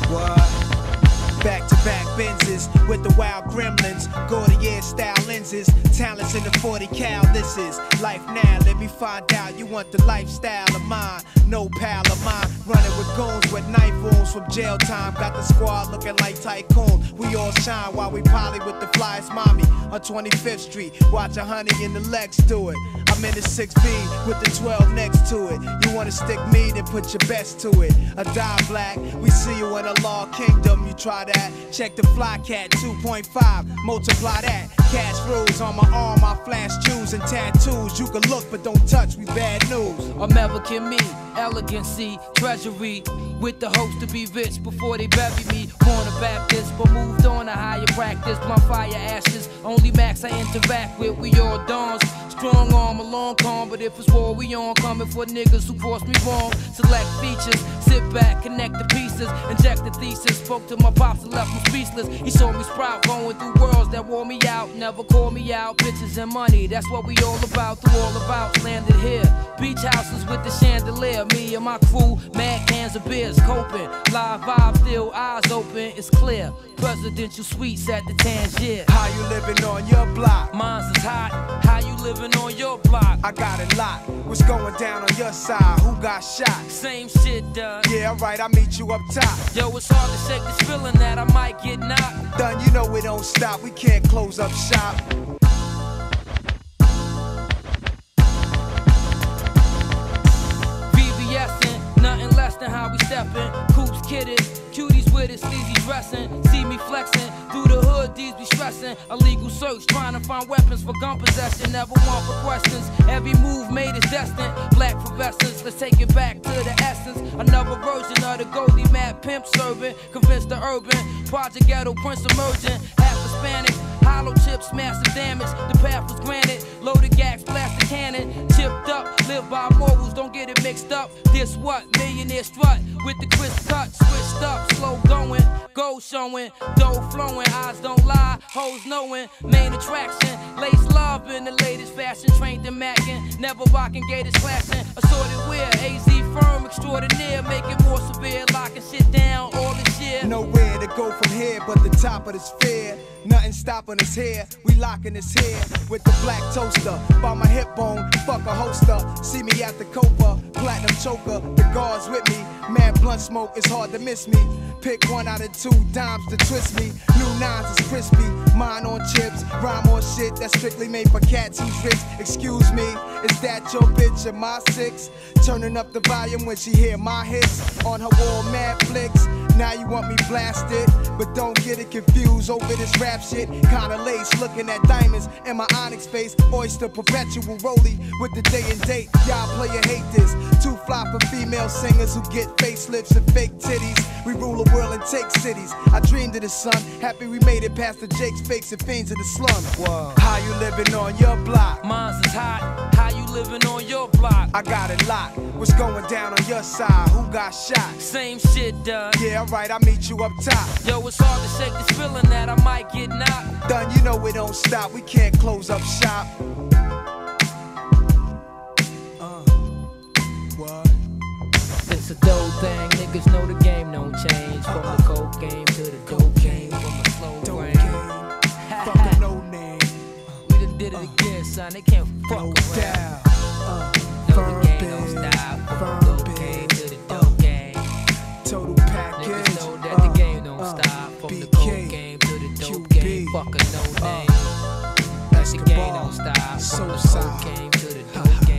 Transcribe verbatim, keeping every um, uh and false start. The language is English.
What? Back-to-back Benzes with the wild gremlins, Gaudier style lenses, talents in the forty cal. This is life now, let me find out you want the lifestyle of mine. No pal of mine, running with goons with knife wounds from jail time. Got the squad looking like tycoon. We all shine while we poly with the flyest mommy on twenty-fifth street. Watch a honey in the Lex do it. I'm in the six B with the twelve next to it. You wanna stick me, then put your best to it. A die black, we see you in the law kingdom. You try that, check the fly cat two point five, multiply that. Cash rules on my arm, I flash jewels and tattoos. You can look but don't touch, we bad news. American me, elegancy, treasury, with the hopes to be rich before they bury me. Born a Baptist, but moved on to higher practice. Blunt fire ashes, only max I interact with. We all dawns, strong arm, a long calm. But if it's war, we on. Coming for niggas who cross me wrong. Select features, sit back, connect the pieces, inject the thesis. Spoke to my pops and left him speechless. He saw me sprout, going through worlds that wore me out. Never call me out, bitches and money, that's what we all about. Through all about, landed here. Beach houses with the chandelier. Me and my crew, mad cans of beers, coping. Live vibe, still eyes open, it's clear. Presidential suites at the Tangier. How you living on your block? Mine's is hot. How you living on your block? I got it locked. What's going down on your side? Who got shot? Same shit done. Yeah, alright, I'll meet you up top. Yo, it's hard to shake this feeling that I might get knocked. Done, you know we don't stop. We can't close up shop. VVSing, nothing less than how we steppin'. Coops kidded, cuties with it, sleazy dressin'. See me flexin', through the hood, these be stressin'. Illegal search, trying to find weapons for gun possession. Never want for questions, every move made is destined. Black professors, let's take it back to the essence. Another version of the Goldie Mad pimp serving. Convinced the urban, Project Ghetto Prince emerging. Half Hispanic, hollow tips, massive damage. The path was granted, loaded gas, plastic cannon. Chipped up, live by morals, don't get it mixed up. This what? Millionaire strut with the crisp cut. Switched up, slow going, gold showing, dough flowing, eyes don't lie, hoes knowing. Main attraction, lace love in the latest fashion. Trained in Mackin, never rocking gators clashing. Assorted wear, A Z firm extraordinaire. Make it more severe, locking shit down all this year. Nowhere to go from here but the top of the sphere. Nothing stopping us here, we locking us here. With the black toaster, by my hip bone, fuck a holster. See me at the Copa, platinum choker. The guards with me, mad blunt smoke, it's hard to miss me. Pick one out of two dimes to twist me. New nines is crispy, mine on chips. Rhyme on shit that's strictly made for cats who's rich. Excuse me, is that your bitch or my six? Turning up the volume when she hear my hits. On her wall, mad flicks. Now you want me blasted, but don't get it confused over this rap shit. Kinda lace, looking at diamonds in my onyx face. Oyster perpetual rollie with the day and date. Y'all player hate this. Too fly for female singers who get facelifts and fake titties. We rule the world and take cities. I dreamed of the sun, happy we made it past the Jakes, fakes, and fiends in the slum. Whoa. How you living on your block? Mine's is hot. How you living on your block? I got it locked. What's going down on your side? Who got shot? Same shit done. Yeah, alright, I'll meet you up top. Yo, it's hard to shake this feeling that I might get knocked. Done, you know we don't stop. We can't close up shop. Uh, what? It's a dope thing, niggas know the game don't change. From the coke game to the dope game, from the slow Dope brain. game, fuck a no name. We done did it again, son, they can't fuck No around. doubt. Uh, Know firm the game don't biz, stop, from firm the dope biz. game to the dope game. Total package. Niggas know that uh, the game don't uh, stop, from B the K, coke game to the dope Q B, game. Fuck a no uh, name. That the game Escobar, don't stop, from the Sosa. coke game to the dope game.